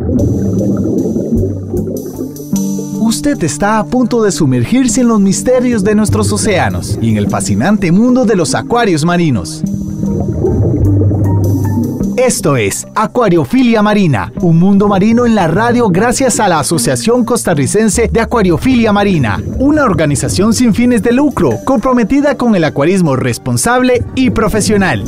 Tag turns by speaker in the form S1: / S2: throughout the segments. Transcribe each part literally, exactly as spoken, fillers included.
S1: Usted está a punto de sumergirse en los misterios de nuestros océanos y en el fascinante mundo de los acuarios marinos. Esto es Acuariofilia Marina, un mundo marino en la radio gracias a la Asociación Costarricense de Acuariofilia Marina, una organización sin fines de lucro comprometida con el acuarismo responsable y profesional.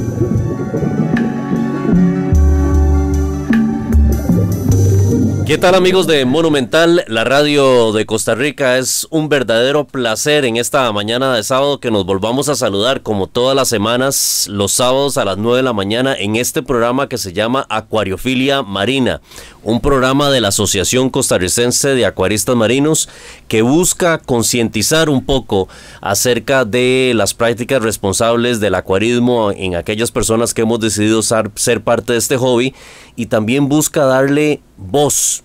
S2: ¿Qué tal, amigos de Monumental, la radio de Costa Rica? Es un verdadero placer en esta mañana de sábado que nos volvamos a saludar como todas las semanas, los sábados a las nueve de la mañana en este programa que se llama Acuariofilia Marina, un programa de la Asociación Costarricense de Acuaristas Marinos que busca concientizar un poco acerca de las prácticas responsables del acuarismo en aquellas personas que hemos decidido ser, ser parte de este hobby, y también busca darle voz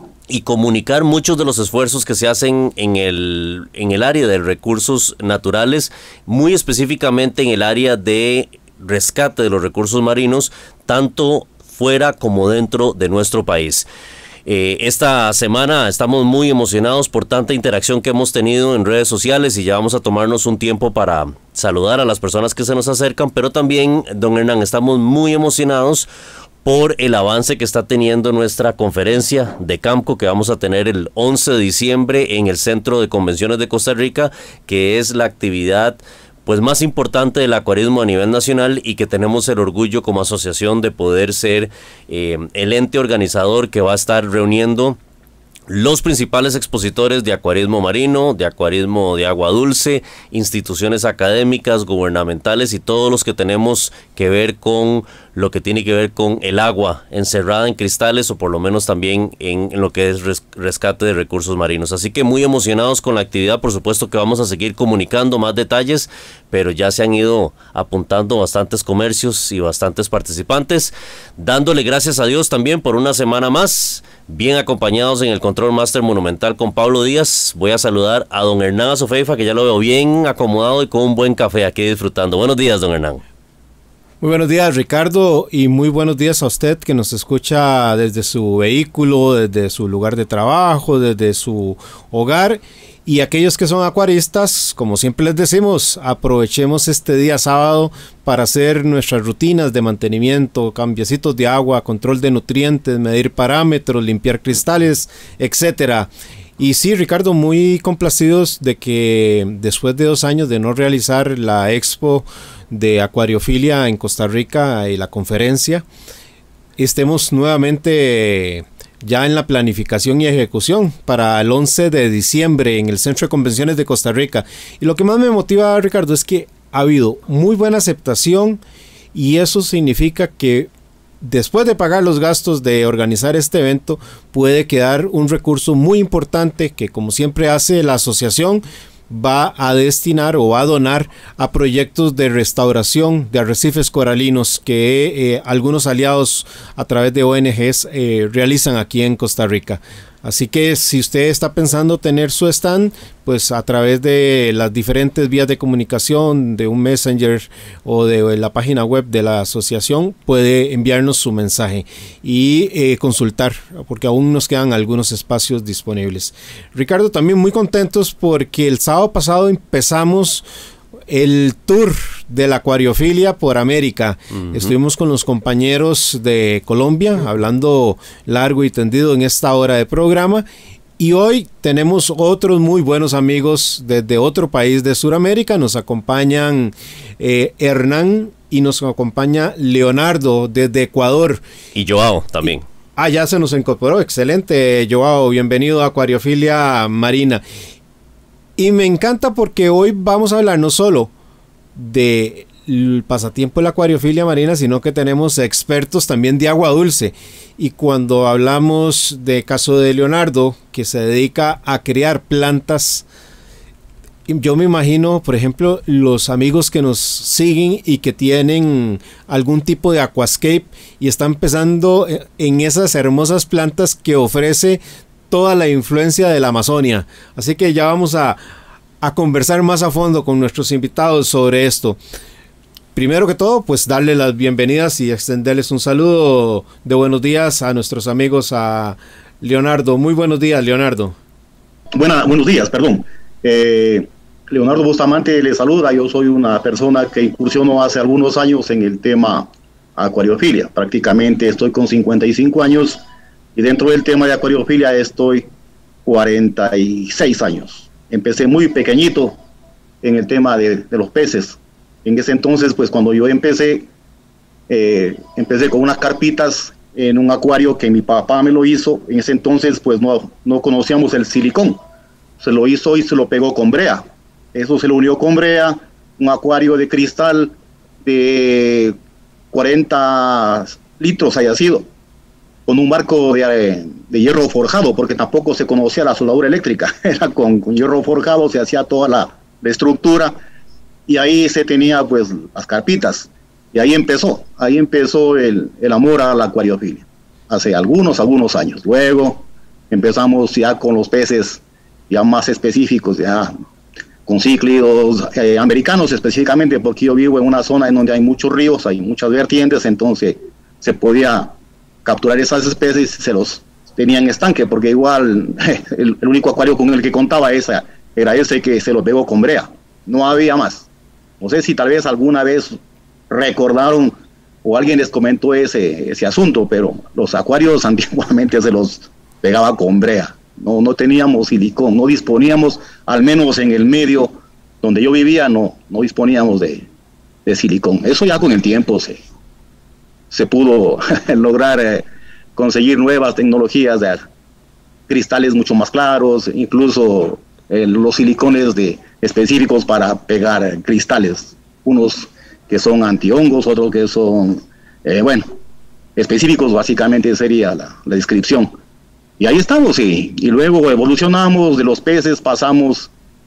S2: y comunicar muchos de los esfuerzos que se hacen en el, en el área de recursos naturales, muy específicamente en el área de rescate de los recursos marinos, tanto fuera como dentro de nuestro país. Eh, esta semana estamos muy emocionados por tanta interacción que hemos tenido en redes sociales y ya vamos a tomarnos un tiempo para saludar a las personas que se nos acercan, pero también, don Hernán, estamos muy emocionados por el avance que está teniendo nuestra conferencia de campo que vamos a tener el once de diciembre en el Centro de Convenciones de Costa Rica, que es la actividad pues más importante del acuarismo a nivel nacional y que tenemos el orgullo como asociación de poder ser eh, el ente organizador que va a estar reuniendo los principales expositores de acuarismo marino, de acuarismo de agua dulce, instituciones académicas, gubernamentales y todos los que tenemos que ver con lo que tiene que ver con el agua encerrada en cristales o por lo menos también en, en lo que es res, rescate de recursos marinos. Así que muy emocionados con la actividad, por supuesto que vamos a seguir comunicando más detalles, pero ya se han ido apuntando bastantes comercios y bastantes participantes, dándole gracias a Dios también por una semana más, bien acompañados en el Control Master Monumental con Pablo Díaz. Voy a saludar a don Hernán Azofeifa, que ya lo veo bien acomodado y con un buen café aquí disfrutando. Buenos días, don Hernán.
S3: Muy buenos días, Ricardo, y muy buenos días a usted que nos escucha desde su vehículo, desde su lugar de trabajo, desde su hogar. Y aquellos que son acuaristas, como siempre les decimos, aprovechemos este día sábado para hacer nuestras rutinas de mantenimiento, cambiecitos de agua, control de nutrientes, medir parámetros, limpiar cristales, etcétera. Y sí, Ricardo, muy complacidos de que después de dos años de no realizar la expo de acuariofilia en Costa Rica y la conferencia, estemos nuevamente ya en la planificación y ejecución para el once de diciembre en el Centro de Convenciones de Costa Rica. Y lo que más me motiva, Ricardo, es que ha habido muy buena aceptación y eso significa que después de pagar los gastos de organizar este evento puede quedar un recurso muy importante que, como siempre hace la asociación, va a destinar o va a donar a proyectos de restauración de arrecifes coralinos que eh, algunos aliados a través de O N Ges eh, realizan aquí en Costa Rica. Así que si usted está pensando tener su stand, pues a través de las diferentes vías de comunicación, de un messenger o de la página web de la asociación, puede enviarnos su mensaje y eh, consultar, porque aún nos quedan algunos espacios disponibles. Ricardo, también muy contentos porque el sábado pasado empezamos el tour de la acuariofilia por América. Uh-huh. Estuvimos con los compañeros de Colombia hablando largo y tendido en esta hora de programa, y hoy tenemos otros muy buenos amigos desde otro país de Sudamérica. Nos acompañan eh, Hernán y nos acompaña Leonardo desde Ecuador.
S2: Y Joao también. Y,
S3: ah, ya se nos incorporó. Excelente, Joao. Bienvenido a Acuariofilia Marina. Y me encanta porque hoy vamos a hablar no solo del pasatiempo de la acuariofilia marina, sino que tenemos expertos también de agua dulce. Y cuando hablamos de caso de Leonardo, que se dedica a crear plantas, yo me imagino, por ejemplo, los amigos que nos siguen y que tienen algún tipo de aquascape y están pensando en esas hermosas plantas que ofrece toda la influencia de la Amazonia. Así que ya vamos a, a conversar más a fondo con nuestros invitados sobre esto. primero que todo, pues darle las bienvenidas y extenderles un saludo de buenos días a nuestros amigos, a Leonardo. Muy buenos días, Leonardo.
S4: Buena, buenos días, perdón. Eh, Leonardo Bustamante le saluda. Yo soy una persona que incursionó hace algunos años en el tema acuariofilia. Prácticamente estoy con cincuenta y cinco años y dentro del tema de acuariofilia estoy cuarenta y seis años. Empecé muy pequeñito en el tema de, de los peces. En ese entonces, pues cuando yo empecé, eh, empecé con unas carpitas en un acuario que mi papá me lo hizo. En ese entonces, pues no, no conocíamos el silicón. Se lo hizo y se lo pegó con brea. Eso se lo unió con brea, un acuario de cristal de cuarenta litros haya sido, con un marco de, de hierro forjado, porque tampoco se conocía la soldadura eléctrica. Era con, con hierro forjado, se hacía toda la, la estructura. Y ahí se tenía pues las carpitas, y ahí empezó, ahí empezó el, el amor a la acuariofilia, hace algunos, algunos años. Luego empezamos ya con los peces ya más específicos, ya con cíclidos eh, americanos específicamente, porque yo vivo en una zona en donde hay muchos ríos, hay muchas vertientes, entonces se podía capturar esas especies y se los tenía en estanque, porque igual el, el único acuario con el que contaba esa, era ese que se los pegó con brea, no había más. No sé si tal vez alguna vez recordaron o alguien les comentó ese, ese asunto, pero los acuarios antiguamente se los pegaba con brea. No, no teníamos silicón, no disponíamos, al menos en el medio donde yo vivía, no, no disponíamos de, de silicón. Eso ya con el tiempo se, se pudo lograr eh, conseguir nuevas tecnologías de cristales mucho más claros, incluso eh, los silicones de específicos para pegar cristales, unos que son antihongos, otros que son, eh, bueno, específicos básicamente sería la, la descripción. Y ahí estamos, y, y luego evolucionamos de los peces, pasamos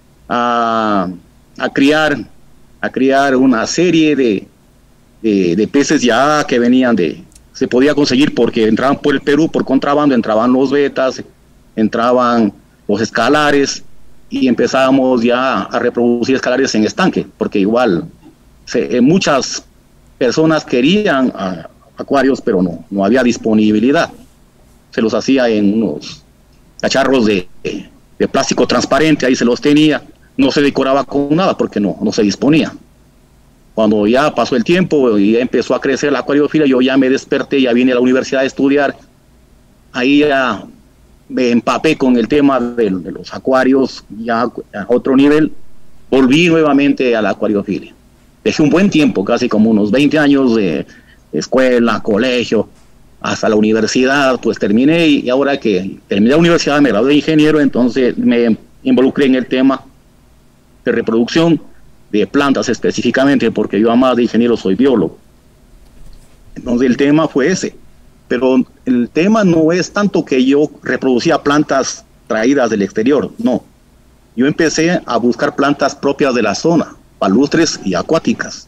S4: a, a criar a criar una serie de, de, de peces ya que venían de, se podía conseguir porque entraban por el Perú, por contrabando, entraban los betas, entraban los escalares, y empezábamos ya a reproducir escalares en estanque, porque igual se, eh, muchas personas querían a, acuarios, pero no, no había disponibilidad. Se los hacía en unos cacharros de, de, de plástico transparente, ahí se los tenía, no se decoraba con nada porque no, no se disponía. Cuando ya pasó el tiempo y ya empezó a crecer la acuariofilia, yo ya me desperté, ya vine a la universidad a estudiar, ahí ya me empapé con el tema de, de los acuarios, ya a otro nivel, volví nuevamente a la acuariofilia. Dejé un buen tiempo, casi como unos veinte años de escuela, colegio, hasta la universidad, pues terminé, y ahora que terminé la universidad me gradué de ingeniero, entonces me involucré en el tema de reproducción de plantas específicamente, porque yo además de ingeniero soy biólogo. Entonces el tema fue ese. Pero el tema no es tanto que yo reproducía plantas traídas del exterior, no. Yo empecé a buscar plantas propias de la zona, palustres y acuáticas.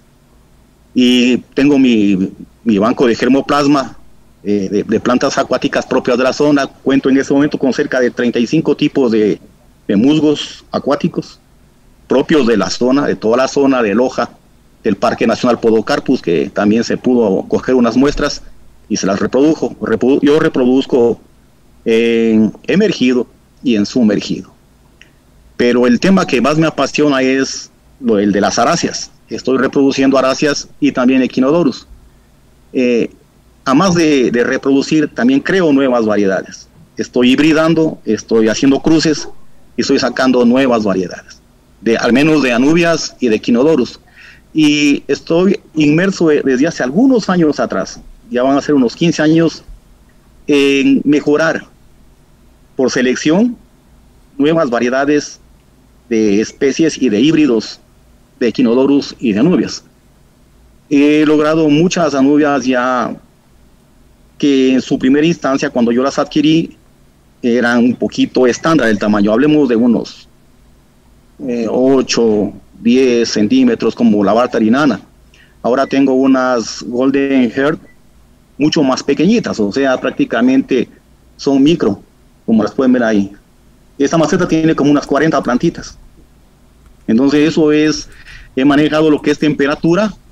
S4: Y tengo mi, mi banco de germoplasma eh, de, de plantas acuáticas propias de la zona. Cuento en ese momento con cerca de treinta y cinco tipos de, de musgos acuáticos propios de la zona, de toda la zona de Loja, del Parque Nacional Podocarpus, que también se pudo coger unas muestras y se las reprodujo. Reprodu yo reproduzco en emergido y en sumergido. Pero el tema que más me apasiona es lo, el de las aráceas. Estoy reproduciendo aráceas y también equinodorus. Eh, además de, de reproducir, también creo nuevas variedades. Estoy hibridando, estoy haciendo cruces y estoy sacando nuevas variedades, de, al menos de anubias y de equinodorus. Y estoy inmerso desde hace algunos años atrás, ya van a ser unos quince años, en mejorar por selección nuevas variedades de especies y de híbridos de equinodorus y de anubias. He logrado muchas anubias ya que en su primera instancia, cuando yo las adquirí, eran un poquito estándar el tamaño. Hablemos de unos eh, ocho, diez centímetros, como la bartarinana. Ahora tengo unas Golden Heart mucho más pequeñitas, o sea, prácticamente son micro, como las pueden ver ahí. Esta maceta tiene como unas cuarenta plantitas. Entonces eso es, he manejado lo que es temperatura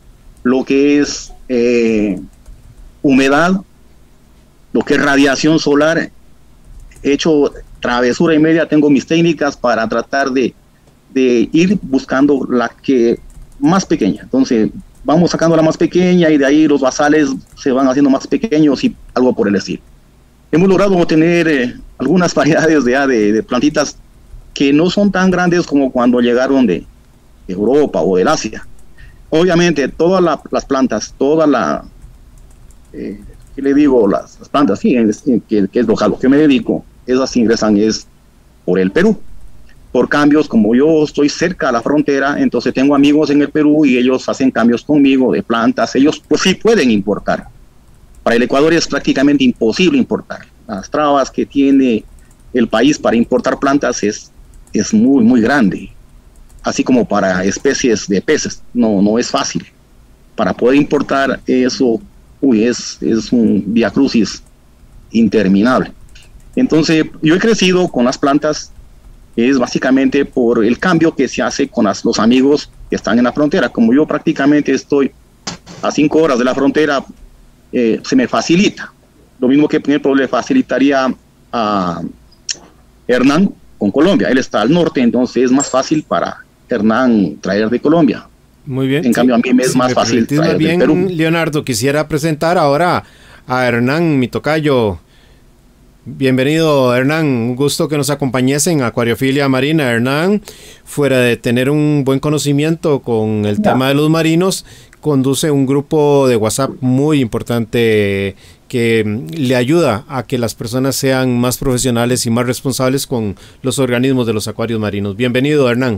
S4: lo que es eh, humedad, lo que es radiación solar. He hecho travesura y media, tengo mis técnicas para tratar de, de ir buscando la que más pequeña. Entonces vamos sacando la más pequeña y de ahí los basales se van haciendo más pequeños y algo por el estilo. Hemos logrado obtener eh, algunas variedades de, de, de plantitas que no son tan grandes como cuando llegaron de, de Europa o del Asia. Obviamente todas la, las plantas, toda la, eh, ¿qué le digo? Las, las plantas, sí, que, que es lo, a lo que me dedico, esas ingresan es por el Perú. Por cambios, como yo estoy cerca de la frontera, entonces tengo amigos en el Perú y ellos hacen cambios conmigo de plantas. Ellos pues sí pueden importar. Para el Ecuador es prácticamente imposible importar. Las trabas que tiene el país para importar plantas es, es muy, muy grande. Así como para especies de peces, no, no es fácil. Para poder importar eso, uy, es, es un viacrucis interminable. Entonces, yo he crecido con las plantas, es básicamente por el cambio que se hace con las, los amigos que están en la frontera. Como yo prácticamente estoy a cinco horas de la frontera, eh, se me facilita. Lo mismo que, por ejemplo, le facilitaría a Hernán con Colombia. Él está al norte, entonces es más fácil para Hernán traer de Colombia.
S3: Muy bien.
S4: En
S3: sí,
S4: cambio, a mí me es
S3: si
S4: más
S3: me
S4: fácil traer
S3: bien,
S4: de Perú.
S3: Leonardo, quisiera presentar ahora a Hernán, mi tocayo. Bienvenido, Hernán. Un gusto que nos acompañes en Acuariofilia Marina. Hernán, fuera de tener un buen conocimiento con el tema de los marinos, conduce un grupo de WhatsApp muy importante que le ayuda a que las personas sean más profesionales y más responsables con los organismos de los acuarios marinos. Bienvenido, Hernán.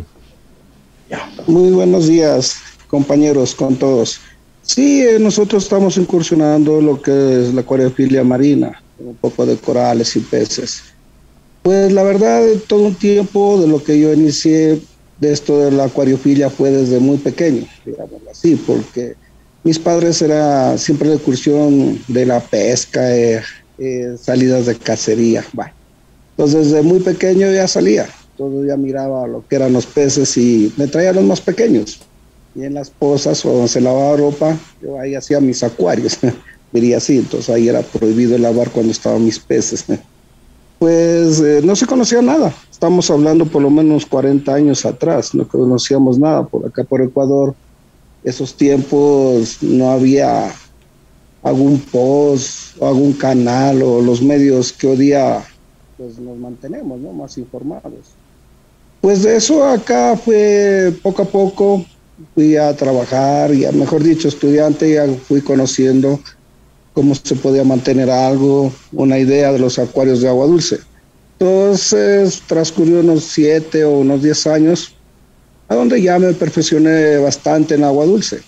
S5: Muy buenos días, compañeros, con todos. Sí, eh, nosotros estamos incursionando lo que es la acuariofilia marina, un poco de corales y peces. Pues la verdad, todo un tiempo de lo que yo inicié de esto de la acuariofilia fue desde muy pequeño, digámoslo así, porque mis padres era siempre la incursión de la pesca, eh, eh, salidas de cacería. Bueno, entonces desde muy pequeño ya salía, todo ya miraba lo que eran los peces y me traía los más pequeños. Y en las pozas o donde se lavaba ropa, yo ahí hacía mis acuarios, diría así, entonces ahí era prohibido lavar cuando estaban mis peces. Pues eh, no se conocía nada, estamos hablando por lo menos cuarenta años atrás, no conocíamos nada por acá por Ecuador. Esos tiempos no había algún post o algún canal o los medios que hoy día pues, nos mantenemos, ¿no?, más informados. Pues de eso acá fue poco a poco, fui a trabajar, ya mejor dicho, estudiante, ya fui conociendo cómo se podía mantener algo, una idea de los acuarios de agua dulce. Entonces transcurrió unos siete o unos diez años, a donde ya me perfeccioné bastante en agua dulce.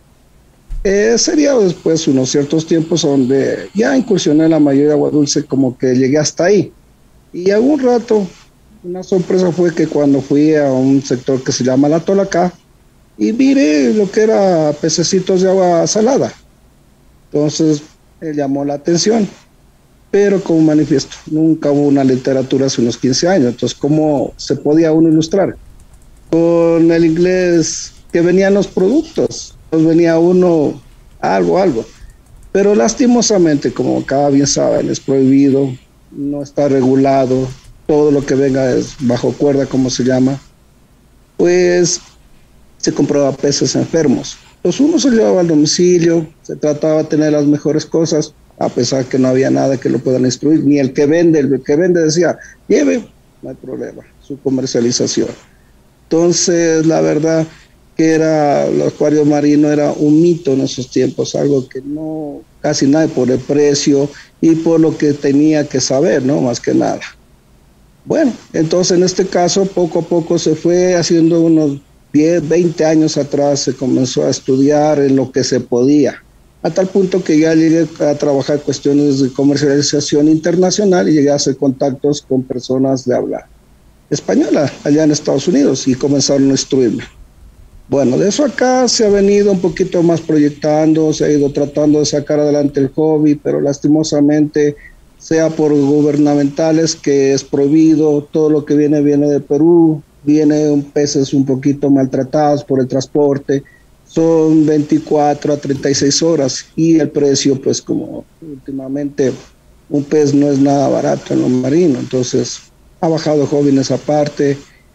S5: Eh, sería después unos ciertos tiempos donde ya incursioné en la mayoría de agua dulce, como que llegué hasta ahí. Y algún rato, una sorpresa fue que cuando fui a un sector que se llama La Tolacá, y miré lo que era pececitos de agua salada. Entonces me llamó la atención, pero como manifiesto, nunca hubo una literatura hace unos quince años, entonces ¿cómo se podía uno ilustrar? Con el inglés que venían los productos, pues venía uno algo, algo, pero lastimosamente, como cada bien saben, es prohibido, no está regulado, todo lo que venga es bajo cuerda, como se llama, pues se compraba peces enfermos. Entonces uno se llevaba al domicilio, se trataba de tener las mejores cosas, a pesar que no había nada que lo puedan instruir, ni el que vende, el que vende decía, lleve, no hay problema, su comercialización. Entonces, la verdad que era, el acuario marino era un mito en esos tiempos, algo que no, casi nadie por el precio y por lo que tenía que saber, ¿no? Más que nada. Bueno, entonces en este caso, poco a poco se fue haciendo unos diez, veinte años atrás, se comenzó a estudiar en lo que se podía, a tal punto que ya llegué a trabajar cuestiones de comercialización internacional y llegué a hacer contactos con personas de habla española allá en Estados Unidos y comenzaron a instruirme. Bueno, de eso acá se ha venido un poquito más proyectando, se ha ido tratando de sacar adelante el hobby, pero lastimosamente, sea por gubernamentales que es prohibido, todo lo que viene viene de Perú, vienen peces un poquito maltratados por el transporte, son veinticuatro a treinta y seis horas y el precio, pues como últimamente un pez no es nada barato en lo marino, entonces ha bajado jóvenes aparte.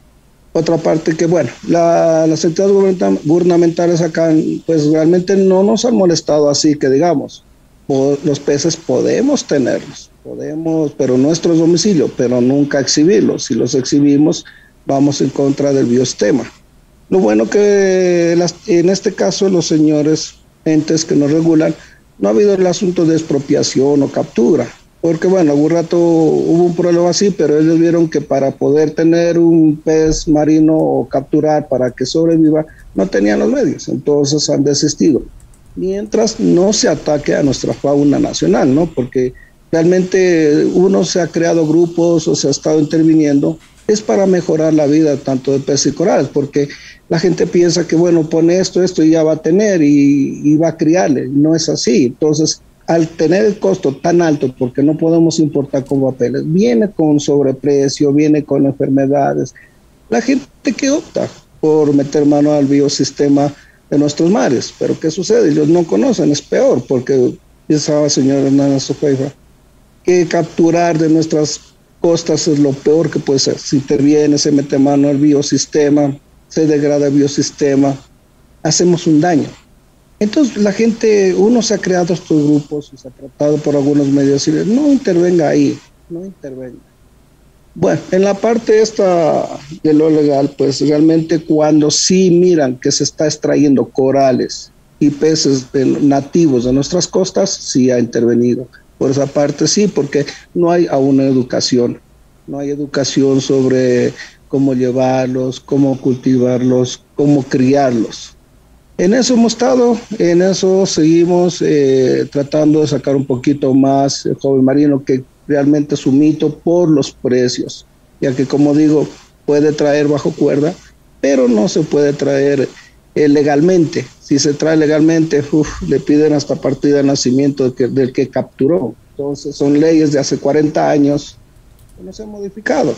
S5: Otra parte que, bueno, la, las entidades gubernamentales acá, pues realmente no nos han molestado así que digamos, los peces podemos tenerlos, podemos, pero nuestro domicilio, pero nunca exhibirlos. Si los exhibimos, vamos en contra del biosistema. Lo bueno que las, en este caso los señores entes que nos regulan, no ha habido el asunto de expropiación o captura. Porque bueno, algún rato hubo un problema así, pero ellos vieron que para poder tener un pez marino o capturar para que sobreviva, no tenían los medios, entonces han desistido. Mientras no se ataque a nuestra fauna nacional, ¿no? Porque realmente uno se ha creado grupos o se ha estado interviniendo, es para mejorar la vida tanto de peces y corales, porque la gente piensa que bueno, pone esto, esto y ya va a tener y, y va a criarle, no es así. Entonces, al tener el costo tan alto, porque no podemos importar con papeles, viene con sobreprecio, viene con enfermedades. La gente que opta por meter mano al biosistema de nuestros mares, pero ¿qué sucede? Ellos no conocen, es peor, porque pensaba señor Hernández Sofeifa, que capturar de nuestras costas es lo peor que puede ser. Se interviene, se mete mano al biosistema, se degrada el biosistema, hacemos un daño. Entonces la gente, uno se ha creado estos grupos y se ha tratado por algunos medios y no intervenga ahí, no intervenga. Bueno, en la parte esta de lo legal, pues realmente cuando sí miran que se está extrayendo corales y peces de, nativos de nuestras costas, sí ha intervenido. Por esa parte sí, porque no hay aún educación, no hay educación sobre cómo llevarlos, cómo cultivarlos, cómo criarlos. En eso hemos estado, en eso seguimos eh, tratando de sacar un poquito más el joven marino, que realmente es un mito por los precios, ya que como digo, puede traer bajo cuerda, pero no se puede traer eh, legalmente. Si se trae legalmente, uf, le piden hasta partida de nacimiento del que, del que capturó. Entonces son leyes de hace cuarenta años que no se han modificado.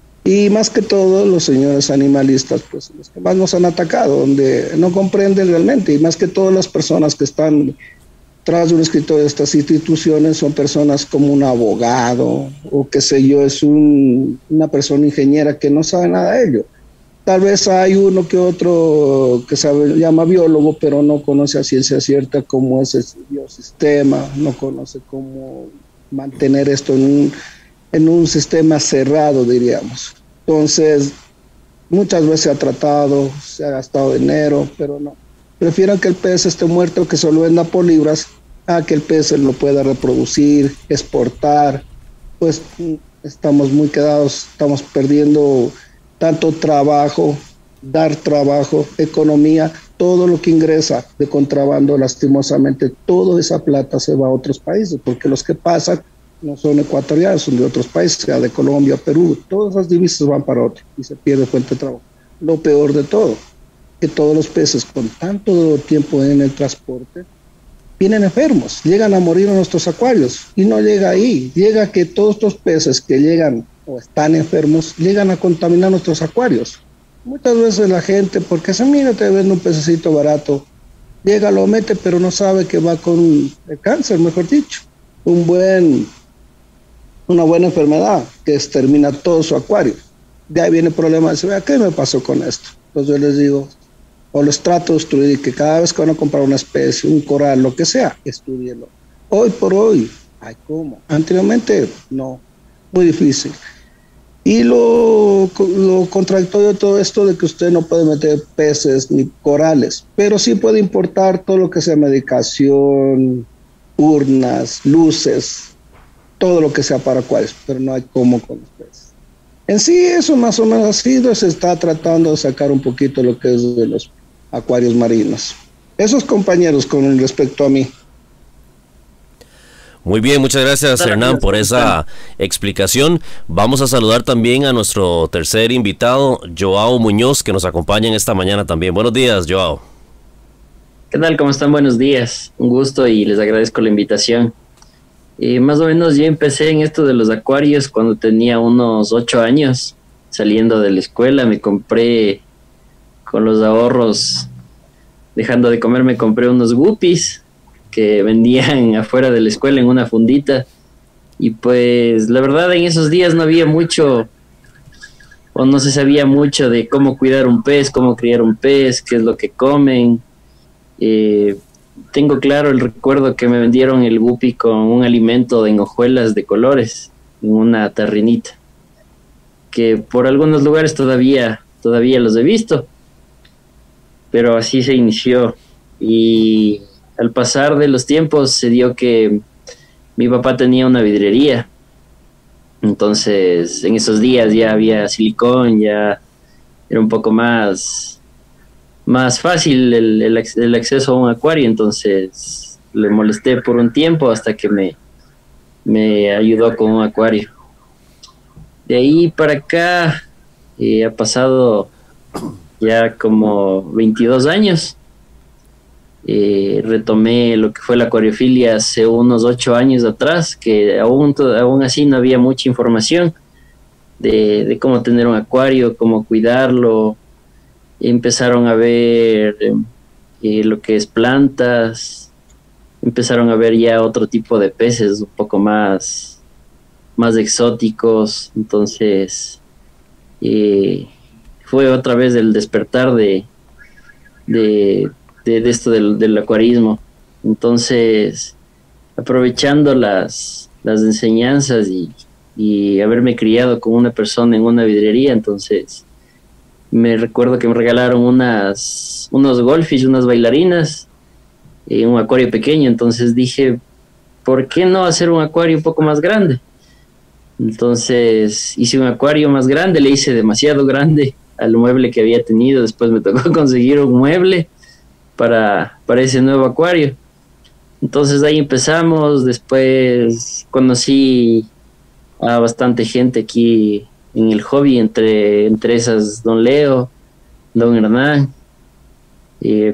S5: Y más que todo los señores animalistas, pues los que más nos han atacado, donde no comprenden realmente, y más que todas las personas que están tras de un escritorio de estas instituciones son personas como un abogado o qué sé yo, es un, una persona ingeniera que no sabe nada de ello. Tal vez hay uno que otro que se llama biólogo, pero no conoce a ciencia cierta cómo es el biosistema, no conoce cómo mantener esto en un, en un sistema cerrado, diríamos. Entonces, muchas veces se ha tratado, se ha gastado dinero, pero no. Prefieren que el pez esté muerto, que se lo venda por libras, a que el pez se lo pueda reproducir, exportar. Pues estamos muy quedados, estamos perdiendo tanto trabajo, dar trabajo, economía, todo lo que ingresa de contrabando, lastimosamente, toda esa plata se va a otros países, porque los que pasan no son ecuatorianos, son de otros países, sea de Colombia, Perú, todas esas divisas van para otro y se pierde fuente de trabajo. Lo peor de todo, que todos los peces con tanto tiempo en el transporte vienen enfermos, llegan a morir en nuestros acuarios y no llega ahí, llega que todos estos peces que llegan o están enfermos llegan a contaminar nuestros acuarios. Muchas veces la gente, porque se mira, te vende un pececito barato, llega, lo mete, pero no sabe que va con el cáncer, mejor dicho, un buen, una buena enfermedad que extermina todo su acuario. De ahí viene el problema de decir, ¿qué me pasó con esto? Entonces yo les digo, o los trato de estudiar, que cada vez que van a comprar una especie, un coral, lo que sea, estudienlo. Hoy por hoy, ay, ¿cómo? Anteriormente, no, muy difícil. Y lo, lo contradictorio de todo esto de que usted no puede meter peces ni corales, pero sí puede importar todo lo que sea medicación, urnas, luces, todo lo que sea para acuarios, pero no hay cómo con los peces. En sí, eso más o menos ha sido, se está tratando de sacar un poquito lo que es de los acuarios marinos. Esos compañeros con respecto a mí.
S2: Muy bien, muchas gracias Hernán por esa explicación. Vamos a saludar también a nuestro tercer invitado, Joao Muñoz, que nos acompaña en esta mañana también. Buenos días, Joao.
S6: ¿Qué tal? ¿Cómo están? Buenos días. Un gusto y les agradezco la invitación. Eh, más o menos yo empecé en esto de los acuarios cuando tenía unos ocho años. Saliendo de la escuela me compré con los ahorros dejando de comer me compré unos guppies que vendían afuera de la escuela en una fundita. Y pues la verdad en esos días no había mucho, o no se sabía mucho de cómo cuidar un pez, cómo criar un pez, qué es lo que comen. Eh, tengo claro el recuerdo que me vendieron el guppy con un alimento en hojuelas de colores, en una tarrinita, que por algunos lugares todavía, todavía los he visto, pero así se inició. Y al pasar de los tiempos se dio que mi papá tenía una vidrería, entonces en esos días ya había silicón, ya era un poco más, más fácil el, el, el acceso a un acuario, entonces le molesté por un tiempo hasta que me, me ayudó con un acuario. De ahí para acá eh, ha pasado ya como veintidós años. Eh, retomé lo que fue la acuariofilia hace unos ocho años atrás, que aún, aún así no había mucha información de, de cómo tener un acuario, cómo cuidarlo. Empezaron a ver eh, lo que es plantas, empezaron a ver ya otro tipo de peces un poco más, más exóticos, entonces eh, fue otra vez el despertar de... de De, de esto del, del acuarismo. Entonces, aprovechando las, las enseñanzas y, y haberme criado con una persona en una vidrería, entonces me recuerdo que me regalaron unas unos goldfish, unas bailarinas, en un acuario pequeño. Entonces dije, ¿por qué no hacer un acuario un poco más grande? Entonces hice un acuario más grande, le hice demasiado grande al mueble que había tenido. Después me tocó conseguir un mueble para, para ese nuevo acuario. Entonces ahí empezamos. Después conocí a bastante gente aquí en el hobby, entre, entre esas don Leo, don Hernán, eh,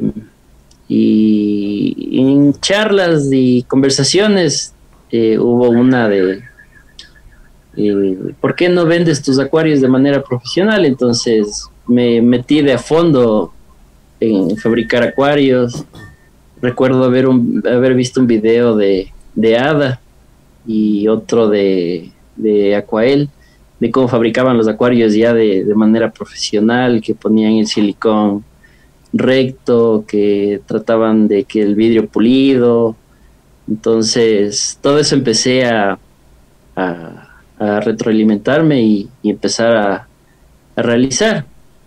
S6: y en charlas y conversaciones eh, hubo una de eh, ¿por qué no vendes tus acuarios de manera profesional? Entonces me metí de a fondo en fabricar acuarios. Recuerdo haber, un, haber visto un video de, de Ada y otro de, de Aquael, de cómo fabricaban los acuarios ya de, de manera profesional, que ponían el silicón recto, que trataban de que el vidrio pulido. Entonces todo eso empecé a, a, a retroalimentarme y, y empezar a, a realizar.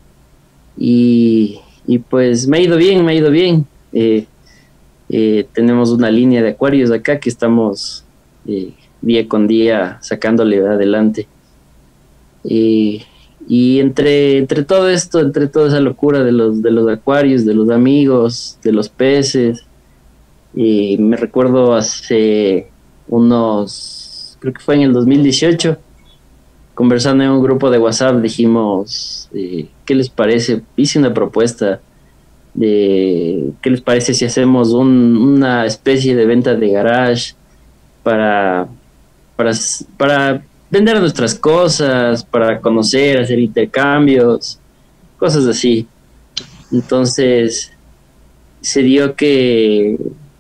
S6: Y Y pues me ha ido bien, me ha ido bien. Eh, eh, tenemos una línea de acuarios acá que estamos eh, día con día sacándole adelante. Eh, y entre, entre todo esto, entre toda esa locura de los, de los acuarios, de los amigos, de los peces, eh, me recuerdo hace unos, creo que fue en el dos mil dieciocho, conversando en un grupo de WhatsApp, dijimos, eh, ¿qué les parece? Hice una propuesta de ¿qué les parece si hacemos un, una especie de venta de garage para, para, para vender nuestras cosas, para conocer, hacer intercambios, cosas así? Entonces se dio que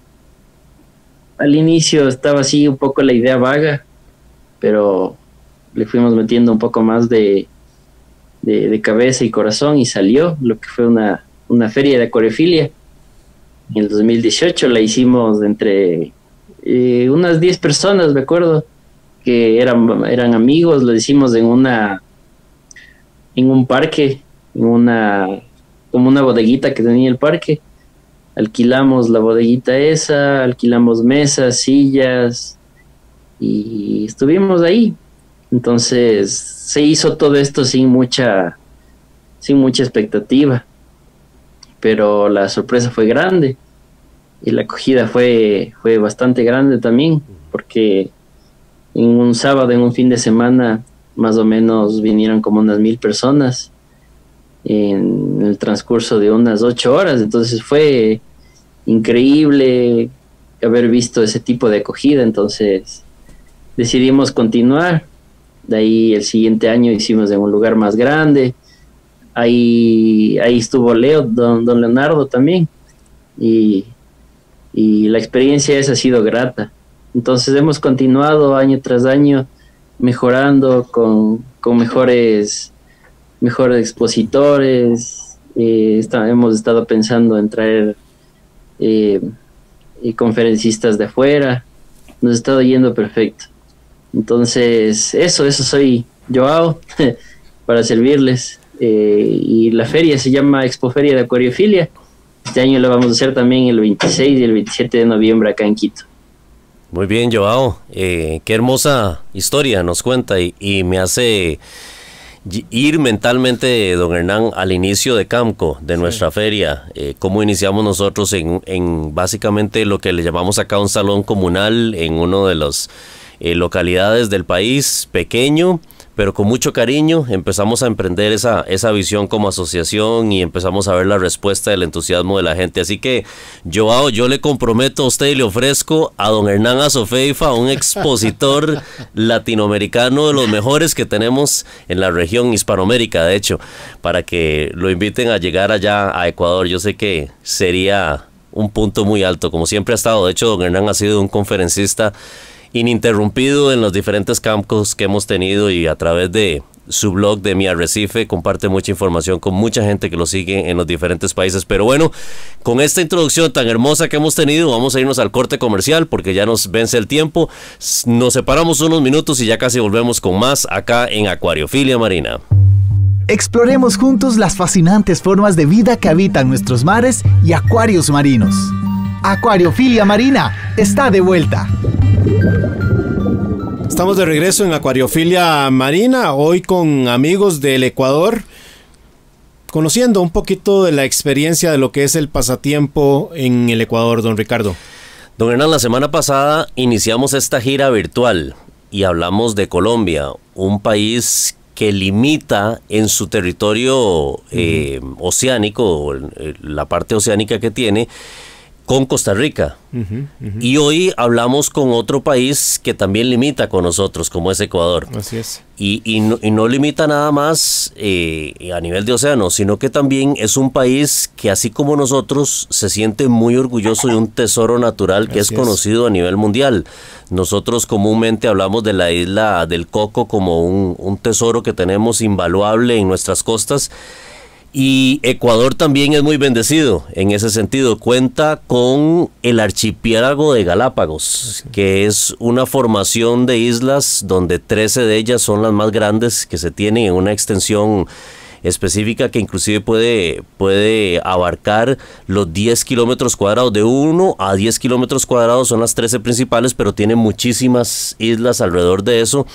S6: al inicio estaba así un poco la idea vaga, pero le fuimos metiendo un poco más de, de, de cabeza y corazón y salió lo que fue una, una feria de acuariofilia. En el dos mil dieciocho la hicimos entre eh, unas diez personas, me acuerdo, que eran, eran amigos. Lo hicimos en una en un parque, en una como una bodeguita que tenía el parque. Alquilamos la bodeguita esa, alquilamos mesas, sillas y estuvimos ahí. Entonces se hizo todo esto sin mucha, sin mucha expectativa, pero la sorpresa fue grande y la acogida fue, fue bastante grande también, porque en un sábado, en un fin de semana, más o menos vinieron como unas mil personas en el transcurso de unas ocho horas. Entonces fue increíble haber visto ese tipo de acogida. Entonces decidimos continuar. De ahí el siguiente año hicimos en un lugar más grande. Ahí, ahí estuvo Leo, don, don Leonardo también. y, y la experiencia esa ha sido grata. Entonces hemos continuado año tras año mejorando con, con mejores, mejores expositores. Eh, está, hemos estado pensando en traer eh, conferencistas de afuera. Nos ha estado yendo perfecto. Entonces eso, eso soy Joao para servirles. Eh, y la feria se llama Expoferia de Acuariofilia. Este año la vamos a hacer también el veintiséis y el veintisiete de noviembre acá en Quito.
S2: Muy bien, Joao, eh, qué hermosa historia nos cuenta y, y me hace ir mentalmente, don Hernán, al inicio de Camco, de nuestra sí. feria, eh, cómo iniciamos nosotros en, en básicamente lo que le llamamos acá un salón comunal en una de las eh, localidades del país, pequeño, pero con mucho cariño. Empezamos a emprender esa, esa visión como asociación y empezamos a ver la respuesta del entusiasmo de la gente. Así que, Joao, yo le comprometo a usted y le ofrezco a don Hernán Azofeifa, un expositor latinoamericano de los mejores que tenemos en la región Hispanoamérica, de hecho, para que lo inviten a llegar allá a Ecuador. Yo sé que sería un punto muy alto, como siempre ha estado. De hecho, don Hernán ha sido un conferencista ininterrumpido en los diferentes campos que hemos tenido, y a través de su blog de Mi Arrecife comparte mucha información con mucha gente que lo sigue en los diferentes países. Pero bueno, con esta introducción tan hermosa que hemos tenido, vamos a irnos al corte comercial porque ya nos vence el tiempo. Nos separamos unos minutos y ya casi volvemos con más acá en Acuariofilia Marina.
S1: Exploremos juntos las fascinantes formas de vida que habitan nuestros mares y acuarios marinos. Acuariofilia Marina está de vuelta.
S3: Estamos de regreso en Acuariofilia Marina, hoy con amigos del Ecuador, conociendo un poquito de la experiencia de lo que es el pasatiempo en el Ecuador, don Ricardo.
S2: Don Hernán, la semana pasada iniciamos esta gira virtual y hablamos de Colombia, un país que limita en su territorio eh, uh-huh. oceánico, la parte oceánica que tiene, con Costa Rica. Uh-huh, uh-huh. Y hoy hablamos con otro país que también limita con nosotros, como es Ecuador.
S3: Así es.
S2: Y, y, no, y no limita nada más eh, a nivel de océano, sino que también es un país que, así como nosotros, se siente muy orgulloso de un tesoro natural que Así es conocido es. a nivel mundial. Nosotros comúnmente hablamos de la isla del Coco como un, un tesoro que tenemos invaluable en nuestras costas. Y Ecuador también es muy bendecido en ese sentido. Cuenta con el archipiélago de Galápagos, okay. que es una formación de islas donde trece de ellas son las más grandes que se tienen en una extensión específica que inclusive puede, puede abarcar los diez kilómetros cuadrados. De uno a diez kilómetros cuadrados son las trece principales, pero tiene muchísimas islas alrededor de eso,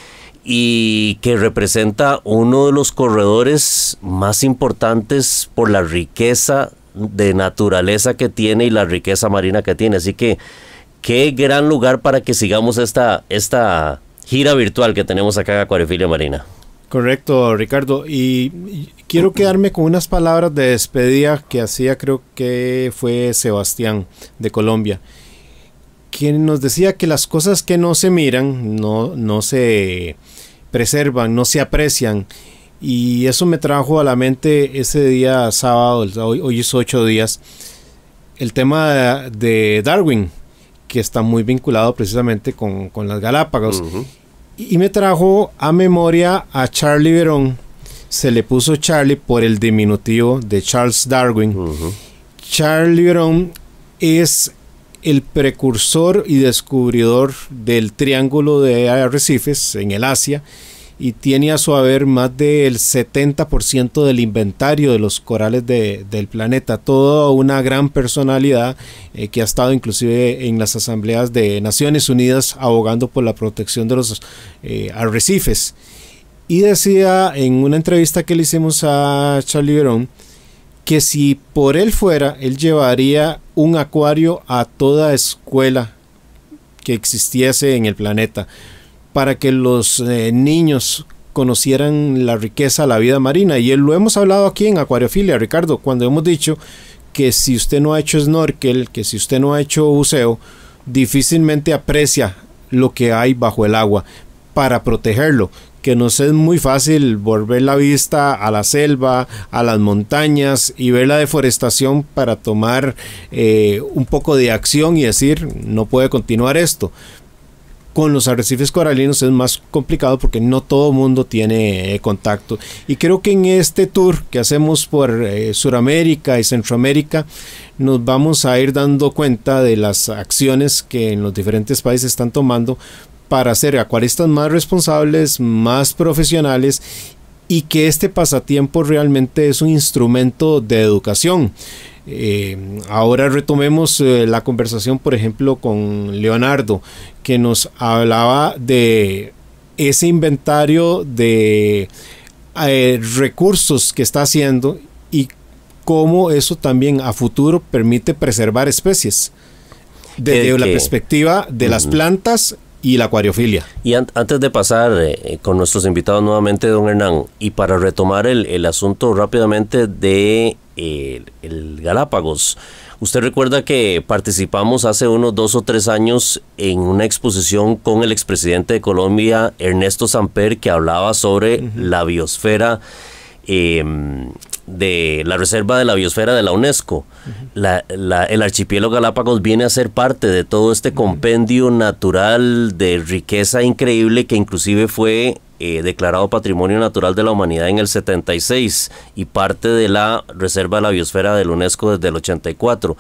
S2: y que representa uno de los corredores más importantes por la riqueza de naturaleza que tiene y la riqueza marina que tiene. Así que qué gran lugar para que sigamos esta, esta gira virtual que tenemos acá en Acuariofilia Marina.
S3: Correcto, Ricardo, y, y quiero quedarme con unas palabras de despedida que hacía, creo que fue Sebastián de Colombia, quien nos decía que las cosas que no se miran no, no se preservan, no se aprecian, y eso me trajo a la mente ese día sábado, hoy, hoy es ocho días, el tema de, de Darwin, que está muy vinculado precisamente con, con las Galápagos, uh-huh. y, y me trajo a memoria a Charlie Verón. Se le puso Charlie por el diminutivo de Charles Darwin. Uh-huh. Charlie Verón es el precursor y descubridor del Triángulo de Arrecifes en el Asia, y tiene a su haber más del setenta por ciento del inventario de los corales de, del planeta. Toda una gran personalidad eh, que ha estado inclusive en las asambleas de Naciones Unidas abogando por la protección de los eh, arrecifes. Y decía en una entrevista que le hicimos a Charlie Verón que si por él fuera, él llevaría un acuario a toda escuela que existiese en el planeta, para que los eh, niños conocieran la riqueza, la vida marina. Y él lo hemos hablado aquí en Acuariofilia, Ricardo, cuando hemos dicho que si usted no ha hecho snorkel, que si usted no ha hecho buceo, difícilmente aprecia lo que hay bajo el agua. para protegerlo, que nos es muy fácil volver la vista a la selva, a las montañas y ver la deforestación para tomar eh, un poco de acción y decir no puede continuar esto. Con los arrecifes coralinos es más complicado porque no todo el mundo tiene eh, contacto, y creo que en este tour que hacemos por eh, Sudamérica y Centroamérica nos vamos a ir dando cuenta de las acciones que en los diferentes países están tomando para ser acuaristas más responsables, más profesionales, y que este pasatiempo realmente es un instrumento de educación. Eh, ahora retomemos eh, la conversación, por ejemplo, con Leonardo, que nos hablaba de ese inventario de eh, recursos que está haciendo y cómo eso también a futuro permite preservar especies desde
S2: que,
S3: la
S2: que,
S3: perspectiva de uh-huh. las plantas y la acuariofilia.
S2: Y an antes de pasar eh, con nuestros invitados nuevamente, don Hernán, y para retomar el, el asunto rápidamente de eh, el Galápagos, usted recuerda que participamos hace unos dos o tres años en una exposición con el expresidente de Colombia, Ernesto Samper, que hablaba sobre uh-huh. la biosfera, eh, de la reserva de la biosfera de la UNESCO. Uh-huh. la, la, el archipiélago Galápagos viene a ser parte de todo este compendio natural de riqueza increíble que inclusive fue eh, declarado Patrimonio Natural de la Humanidad en el setenta y seis y parte de la reserva de la biosfera de la UNESCO desde el ochenta y cuatro.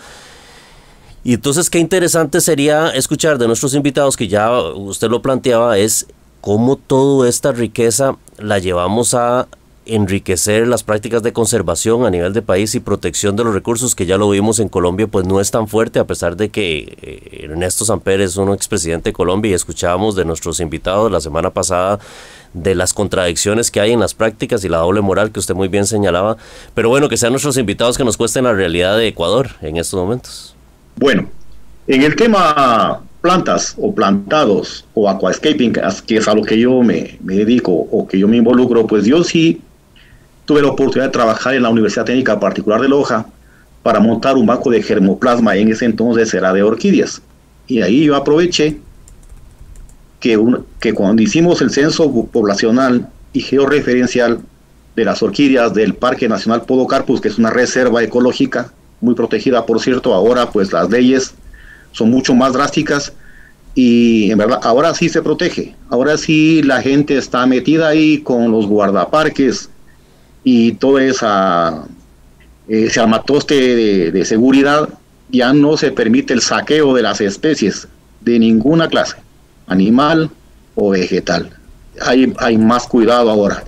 S2: Y entonces qué interesante sería escuchar de nuestros invitados, que ya usted lo planteaba, es cómo toda esta riqueza la llevamos a enriquecer las prácticas de conservación a nivel de país y protección de los recursos, que ya lo vimos en Colombia, pues no es tan fuerte, a pesar de que eh, Ernesto Samper es un expresidente de Colombia, y escuchábamos de nuestros invitados la semana pasada de las contradicciones que hay en las prácticas y la doble moral que usted muy bien señalaba. Pero bueno, que sean nuestros invitados que nos cuesten la realidad de Ecuador en estos momentos.
S4: Bueno, en el tema plantas o plantados o aquascaping, que es a lo que yo me, me dedico o que yo me involucro, pues yo sí tuve la oportunidad de trabajar en la Universidad Técnica Particular de Loja para montar un banco de germoplasma, en ese entonces era de orquídeas. Y ahí yo aproveché que, un, que cuando hicimos el censo poblacional y georreferencial de las orquídeas del Parque Nacional Podocarpus, que es una reserva ecológica muy protegida, por cierto, ahora pues las leyes son mucho más drásticas y en verdad ahora sí se protege, ahora sí la gente está metida ahí con los guardaparques y todo esa, ese armatoste de, de seguridad. Ya no se permite el saqueo de las especies de ninguna clase, animal o vegetal. Hay, hay más cuidado ahora.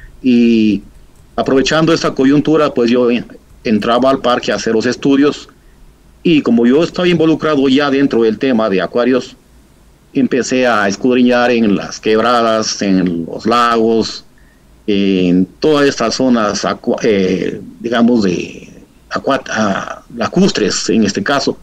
S4: Y aprovechando esta coyuntura, pues yo entraba al parque a hacer los estudios, y como yo estaba involucrado ya dentro del tema de acuarios, empecé a escudriñar en las quebradas, en los lagos, en todas estas zonas, eh, digamos, de lacustres en este caso,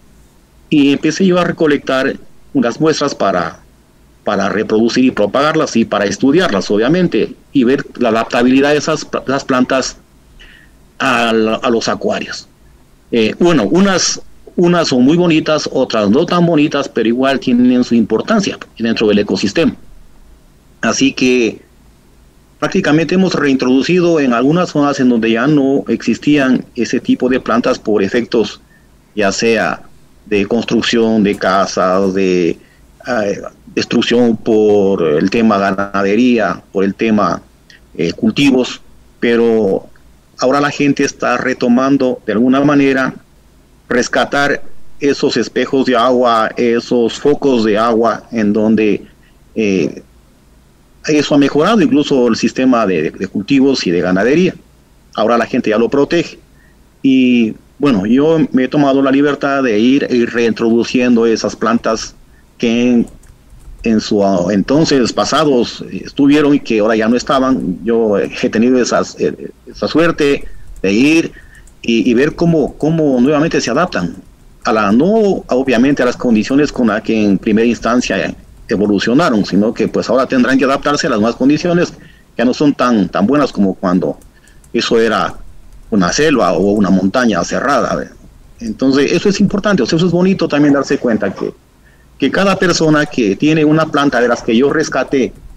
S4: y empecé yo a recolectar unas muestras para, para reproducir y propagarlas y para estudiarlas, obviamente, y ver la adaptabilidad de esas las plantas a, a los acuarios. Eh, bueno, unas, unas son muy bonitas, otras no tan bonitas, pero igual tienen su importancia dentro del ecosistema. Así que prácticamente hemos reintroducido en algunas zonas en donde ya no existían ese tipo de plantas por efectos, ya sea de construcción de casas, de eh, destrucción por el tema ganadería, por el tema eh, cultivos, pero ahora la gente está retomando de alguna manera rescatar esos espejos de agua, esos focos de agua en donde eh, eso ha mejorado incluso el sistema de, de cultivos y de ganadería. Ahora la gente ya lo protege. Y bueno, yo me he tomado la libertad de ir, ir reintroduciendo esas plantas que en, en su entonces pasados estuvieron y que ahora ya no estaban. Yo he tenido esas, esa suerte de ir y, y ver cómo, cómo nuevamente se adaptan a la, no obviamente a las condiciones con las que en primera instancia evolucionaron, sino que pues ahora tendrán que adaptarse a las nuevas condiciones, que ya no son tan, tan buenas como cuando eso era una selva o una montaña cerrada. Entonces eso es importante, o sea, eso es bonito también darse cuenta que, que cada persona que tiene una planta de las que yo rescaté